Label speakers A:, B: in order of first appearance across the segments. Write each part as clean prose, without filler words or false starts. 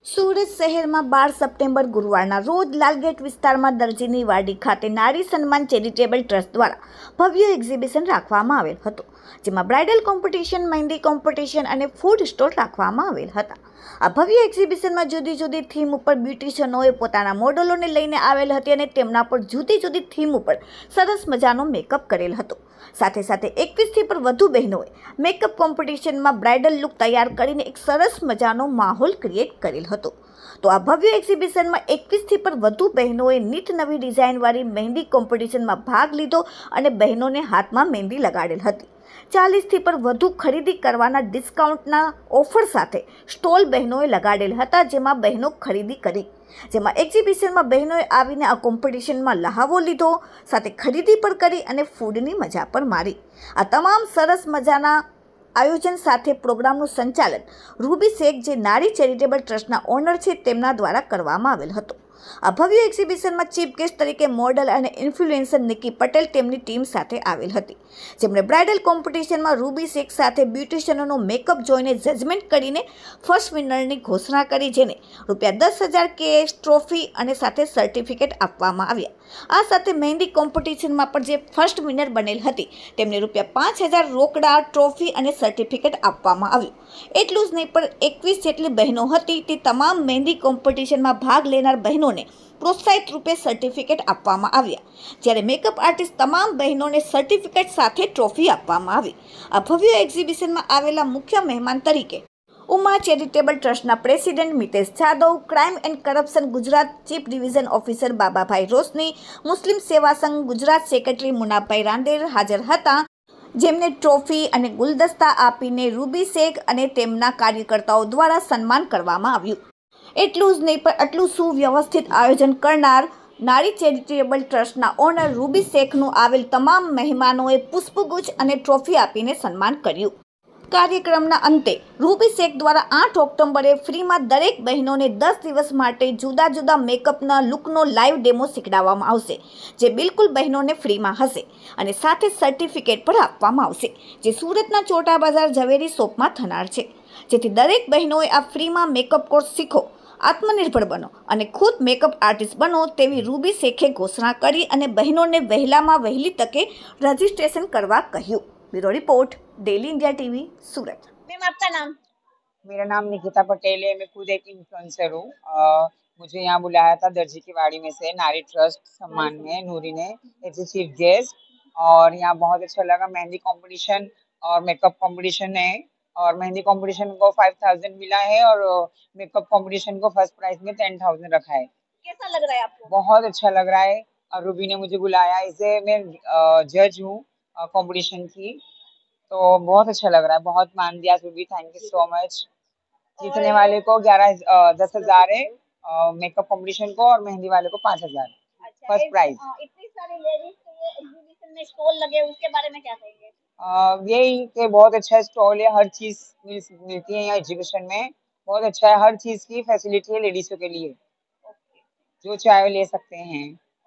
A: સુરત શહેરમાં 12 સપ્ટેમ્બર ગુરુવારના રોજ લાલગેટ વિસ્તારમાં દરજીની વાડી ખાતે નારી સન્માન ચેરિટેબલ ટ્રસ્ટ દ્વારા ભવ્ય એક્ઝિબિશન રાખવામાં આવેલ હતું, જેમાં બ્રાઇડલ કોમ્પિટિશન, મહેંદી કોમ્પિટિશન અને ફૂડ સ્ટોલ રાખવામાં આવેલ હતા. આ ભવ્ય એક્ઝિબિશનમાં જુદી જુદી થીમ ઉપર બ્યુટિશિયનોએ પોતાના મોડલોને લઈને આવેલ હતી અને તેમના પર જુદી જુદી થીમ ઉપર સરસ મજાનો મેકઅપ કરેલ હતો. સાથે સાથે 21થી પર વધુ બહેનોએ મેકઅપ કોમ્પિટિશનમાં બ્રાઇડલ લુક તૈયાર કરીને એક સરસ મજાનો માહોલ ક્રિએટ કરેલ હતો. તો આ ભવ્ય એક્ઝિબિશનમાં 21થી પર વધુ બહેનોએ નીત નવી ડિઝાઇનવાળી મહેંદી કોમ્પિટિશનમાં ભાગ લીધો અને બહેનોને હાથમાં મહેંદી લગાડેલ હતી. 40થી પર વધુ ખરીદી કરવાના ડિસ્કાઉન્ટના ઓફર સાથે સ્ટોલ બહેનોએ લગાડેલ હતા, જેમાં બહેનો ખરીદી કરી. જેમાં એક્ઝિબિશનમાં બહેનોએ આવીને આ કોમ્પિટિશનમાં લહાવો લીધો, સાથે ખરીદી પણ કરી અને ફૂડની મજા પણ મારી. આ તમામ સરસ મજાના આયોજન સાથે પ્રોગ્રામનું સંચાલન રૂબી શેખ, જે નારી ચેરિટેબલ ટ્રસ્ટના ઓનર છે, તેમના દ્વારા કરવામાં આવેલ હતું. આ ભવ્ય એક્ઝિબિશનમાં ચીફ ગેસ્ટ તરીકે મોડલ અને ઇન્ફ્લુએન્સર નિકી પટેલ તેમની ટીમ સાથે આવેલ હતી, જેમણે બ્રાઇડલ કોમ્પિટિશનમાં રૂબી શેખ સાથે બ્યુટિશિયનોનો મેકઅપ જોઈને જજમેન્ટ કરીને ફર્સ્ટ વિનરની ઘોષણા કરી, જેને ₹10,000 કેશ, ટ્રોફી અને સાથે સર્ટિફિકેટ આપવામાં આવ્યા. આ સાથે મહેંદી કોમ્પિટિશનમાં પણ જે ફર્સ્ટ વિનર બનેલ હતી તેમને ₹5,000 રોકડા, ટ્રોફી અને સર્ટિફિકેટ આપવામાં આવ્યું. એટલું જ નહીં, પણ 21 જેટલી બહેનો હતી તે તમામ મહેંદી કોમ્પિટિશનમાં ભાગ લેનાર બહેનોને પ્રોત્સાહિત રૂપે સર્ટિફિકેટ આપવામાં આવ્યા, જ્યારે મેકઅપ આર્ટિસ્ટ તમામ બહેનોને સર્ટિફિકેટ સાથે ટ્રોફી આપવામાં આવી. આ ભવ્ય એક્ઝિબિશનમાં આવેલા મુખ્ય મહેમાન તરીકે ઉમા ચેરિટેબલ ટ્રસ્ટના president Mitesh Jadav, crime and corruption Gujarat chief division officer Bababhai Roshni, Muslim Seva Sangh Gujarat secretary Munabhai Rander હાજર હતા, જેમને ટ્રોફી અને ગુલદસ્તા આપીને રૂબી શેખ અને તેમના કાર્યકર્તાઓ દ્વારા સન્માન કરવામાં આવ્યું. એટલું જ નહીં, પણ આટલું સુવ્યવસ્થિત આયોજન કરનાર નારી ચેરિટેબલ ટ્રસ્ટના ઓનર રૂબી શેખનું આવેલ તમામ મહેમાનોએ પુષ્પગુચ્છ અને ટ્રોફી આપીને સન્માન કર્યું. કાર્યક્રમના અંતે રૂબી શેખ દ્વારા 8 ઓક્ટોબરે ફ્રીમાં દરેક બહેનોને 10 દિવસ માટે જુદા જુદા મેકઅપના લુકનો લાઈવ ડેમો શીખડાવવામાં આવશે, જે બિલકુલ બહેનોને ફ્રીમાં હશે અને સાથે સર્ટિફિકેટ પણ આપવામાં આવશે, જે સુરતના ચોટા બજાર ઝવેરી શોપમાં થનાર છે. જેથી દરેક બહેનોએ આ ફ્રીમાં મેકઅપ કોર્સ શીખો, આત્મનિર્ભર બનો અને ખુદ મેકઅપ આર્ટિસ્ટ બનો તેવી રૂબી શેખે ઘોષણા કરી અને બહેનોને વહેલામાં વહેલી તકે રજીસ્ટ્રેશન કરવા કહ્યું. Bureau report, daily India TV, Surat.
B: Ma'am, आपका नाम?
C: मेरा नाम निकिता पटेल है। मैं खुद एक इन्फ्लुएंसर हूँ। मुझे यहाँ बुलाया था दर्जी की वाड़ी में से नारी ट्रस्ट सम्मान में नूरी ने एज ए चीफ गेस्ट, और यहाँ बहुत अच्छा लगा। मेहंदी कंपटीशन और मेकअप कंपटीशन है, और मेहंदी कंपटीशन को 5,000 मिला है और मेकअप कंपटीशन को फर्स्ट प्राइज में 10,000 रखा है।
B: कैसा लग रहा है आपको?
C: बहुत अच्छा लग रहा है। और रूबी ने मुझे बुलाया, इसे मैं जज हूँ कंपटीशन की, तो बहुत अच्छा लग रहा है। बहुत मान दिया Ruby, thank you so much. जीतने वाले को 10,000 है मेकअप कंपटीशन को, और मेहंदी वाले को 5,000 फर्स्ट प्राइज।
B: इतनी सारी लेडीज के ये एग्जीबिशन में स्टॉल लगे, उसके बारे में क्या कहेंगे?
C: यही कि बहुत अच्छा स्टॉल है, हर चीज मिलती है यहाँ एग्जीबिशन में। बहुत अच्छा है, हर चीज की फैसिलिटी है लेडीजों के लिए, जो चाहे ले सकते हैं।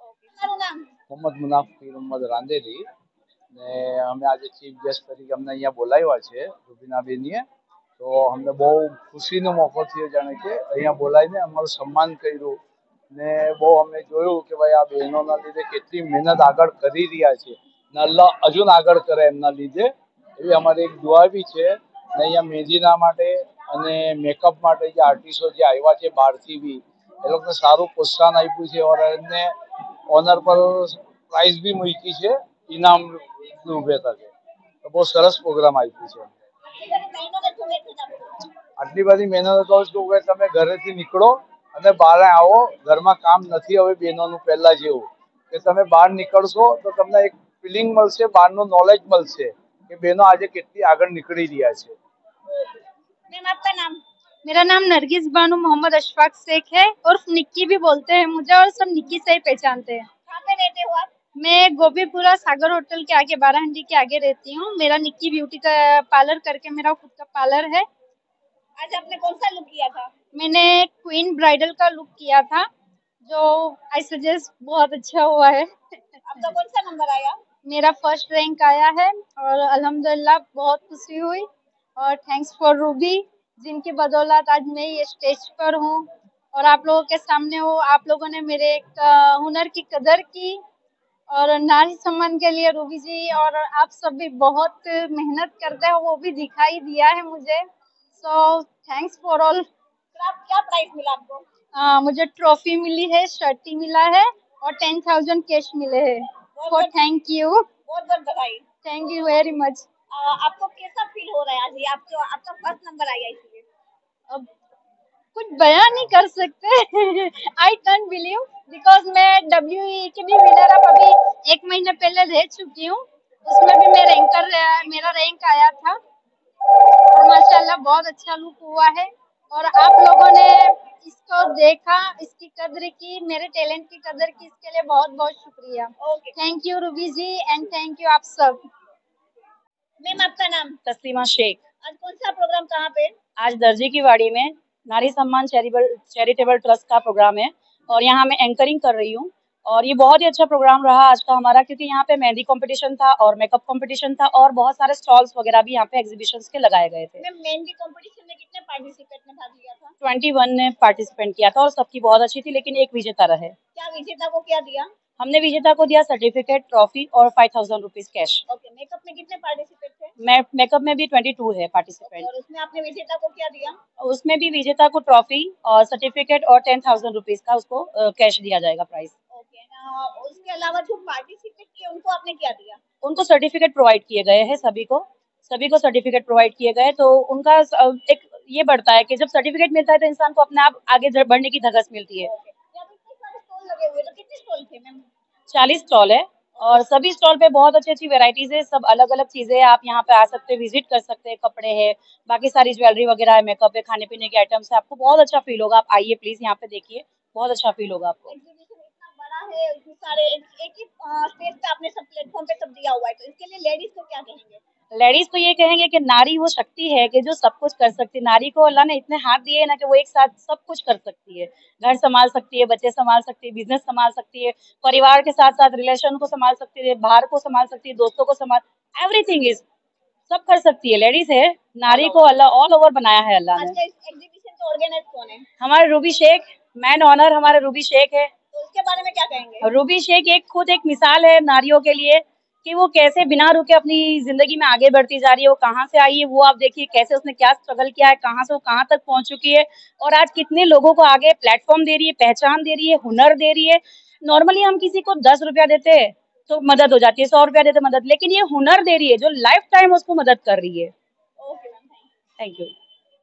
D: મોહમ્મદ મુનાફી મોહમ્મદ રાંદેરી ને અમે આજે ચીફ ગેસ્ટ તરીકે અમને અહીંયા બોલાવ્યા છે રૂબીનાબેનીએ. તો અમને બહુ ખુશીનો મોકો થયો, જાણે કે અહીંયા બોલાવીને અમારું સન્માન કર્યું ને બહુ અમે જોયું કે ભાઈ આ બહેનોના લીધે કેટલી મહેનત આગળ કરી રહ્યા છે ને અલ્લાહ હજુ આગળ કરે એમના લીધે, એવી અમારી એક દુઆ બી છે. ને અહીંયા મહેંદીના માટે અને મેકઅપ માટે જે આર્ટિસ્ટો જે આવ્યા છે બહારથી બી, એ લોકોને સારું પ્રોત્સાહન આપ્યું છે, और એમને ઓનર પર પ્રાઇઝ બી મૂકી છે ઇનામ રૂપે તકે. તો બહુ સરસ પ્રોગ્રામ આપ્યું છે. આટલી બધી મહેનત કહું છું કે તમે ઘરેથી નીકળો અને બહાર આવો. ઘરમાં કામ નથી હવે બહેનોનું પહેલા જેવું, કે તમે બહાર નીકળશો તો તમને એક ફિલિંગ મળશે, બહારનું નોલેજ મળશે કે બહેનો આજે કેટલી આગળ નીકળી રહ્યા છે.
B: मैम, आपका नाम?
E: मेरा नाम नरगिस बानो मोहम्मद अशफाक शेख है, और निक्की भी बोलते हैं मुझे, और सब निक्की से ही पहचानते हैं।
B: कहाँ पे रहते हो आप?
E: मैं गोपीपुरा सागर होटल के आगे, बाराहंडी के आगे रहती हूँ। मेरा निक्की ब्यूटी का पार्लर करके मेरा खुद का पार्लर है।
B: आज आपने कौन सा लुक किया था?
E: मैंने क्वीन ब्राइडल का लुक किया था, जो आई सजेस्ट बहुत अच्छा हुआ है।
B: आपका कौन सा नंबर आया?
E: मेरा फर्स्ट रैंक आया है, और अल्हम्दुलिल्लाह बहुत खुशी हुई, और थैंक्स फॉर रूबी जिनकी बदौलत आज मैं ये स्टेज पर हूँ और आप लोगों के सामने हूँ। आप लोगों ने मेरे एक हुनर की कदर की और नारी सम्मान के लिए रूबी जी और आप सब भी बहुत मेहनत करते हो, वो भी दिखाई दिया है मुझे। So thanks for all.
B: क्या प्राइस मिला आपको?
E: मुझे ट्रॉफी मिली है, शर्ट मिला है और 10,000 कैश मिले हैं। सो थैंक यू,
B: बहुत बहुत बधाई।
E: Thank you very much.
B: आपको कैसा फील हो रहा है आज? ये आपको आपका फर्स्ट नंबर आया इसलिए।
E: अब कुछ बयान नहीं कर सकते। आई कैंट बिलीव बिकॉज मैं WE की भी विनर अब अभी 1 महीने पहले रह चुकी हूँ। उसमें भी मेरा रैंक आया था और माशाल्लाह बहुत अच्छा लुक हुआ है और आप लोगों ने इसको देखा, इसकी कदर की, मेरे टैलेंट की कदर की, इसके लिए बहुत बहुत शुक्रिया।
B: Okay
E: thank you Ruby ji and thank you आप सब।
B: मैम, आपका नाम?
F: तस्लीमा शेख।
B: आज कौन सा प्रोग्राम कहाँ पे?
F: आज दर्जी की वाड़ी में नारी सम्मान चैरिटेबल ट्रस्ट का प्रोग्राम है और यहाँ मैं एंकरिंग कर रही हूँ और ये बहुत ही अच्छा प्रोग्राम रहा आज का हमारा, क्योंकि यहाँ पे मेहंदी कंपटीशन था और मेकअप कंपटीशन था और बहुत सारे स्टॉल्स वगैरह भी यहाँ पे एग्जीबिशंस के लगाए गए थे।
B: मैम, मेहंदी कंपटीशन में कितने पार्टिसिपेंट ने भाग लिया था?
F: 21 ने पार्टिसिपेंट किया था और सबकी बहुत अच्छी थी, लेकिन एक विजेता रहे।
B: क्या विजेता को क्या दिया?
F: हमने विजेता को दिया सर्टिफिकेट, ट्रॉफी और 5,000 रुपीज कैश।
B: ओके, मेकअप में कितने पार्टिसिपेंट थे?
F: मेकअप में भी 22 है पार्टिसिपेंट।
B: और उसमें आपने विजेता को क्या दिया?
F: उसमें भी विजेता को ट्रॉफी और सर्टिफिकेट और 10,000 रुपीज का उसको कैश दिया जाएगा प्राइस।
B: ओके, उसके अलावा जो पार्टिसिपेट किए उनको आपने क्या दिया?
F: उनको सर्टिफिकेट प्रोवाइड किए गए हैं, सभी को सर्टिफिकेट प्रोवाइड किए गए, तो उनका एक ये बढ़ता है कि जब सर्टिफिकेट मिलता है तो इंसान को अपने आप आगे बढ़ने की धगस मिलती है।
B: यहाँ पे इतने सारे स्टॉल लगे हुए, तो कितने स्टॉल थे मैम?
F: 40 स्टॉल है और सभी स्टॉल पे बहुत अच्छी अच्छी वेराइटीज है, सब अलग अलग चीजें आप यहाँ पे आ सकते हैं, विजिट कर सकते हैं। कपड़े है, बाकी सारी ज्वेलरी वगैरह है, मेकअप है, खाने पीने के आइटम्स है, आपको बहुत अच्छा फील होगा। आप आइए प्लीज, यहाँ पे देखिए, बहुत अच्छा फील होगा आपको।
B: एग्जीबिशन इतना बड़ा है, इतने सारे एक ही स्टेज पे आपने सब प्लेटफॉर्म पे सब दिया हुआ है, तो इसके लिए लेडीज को क्या कहेंगे?
F: लेडीज तो ये कहेंगे कि नारी वो शक्ति है कि जो सब कुछ कर सकती है। नारी को अल्लाह ने इतने हाथ दिए हैं ना कि वो एक साथ सब कुछ कर सकती है। घर संभाल सकती है, बच्चे संभाल सकती है, बिजनेस संभाल सकती है, परिवार के साथ साथ रिलेशन को संभाल सकती है, बाहर को संभाल सकती है, दोस्तों को संभाल, एवरीथिंग इज, सब कर सकती है। लेडीज है, नारी को अल्लाह ऑल ओवर बनाया है अल्लाह
B: आज
F: ने।
B: का इस एग्जीबिशन का ऑर्गेनाइज कौन है?
F: हमारे रूबी शेख, मैन ऑनर हमारे रूबी शेख है।
B: तो उसके बारे में क्या कहेंगे?
F: रूबी शेख खुद एक मिसाल है नारियों के लिए कि वो कैसे बिना रुके अपनी जिंदगी में आगे बढ़ती जा रही है। वो कहाँ से आई है वो आप देखिए, कैसे उसने क्या स्ट्रगल किया है, कहाँ से वो कहाँ तक पहुंच चुकी है और आज कितने लोगों को आगे प्लेटफॉर्म दे रही है, पहचान दे रही है, हुनर दे रही है। नॉर्मली हम किसी को 10 रुपया देते हैं तो मदद हो जाती है, 100 रुपया देते मदद, लेकिन ये हुनर दे रही है जो लाइफ टाइम उसको मदद कर रही है।
B: Okay ma'am,
F: thank you.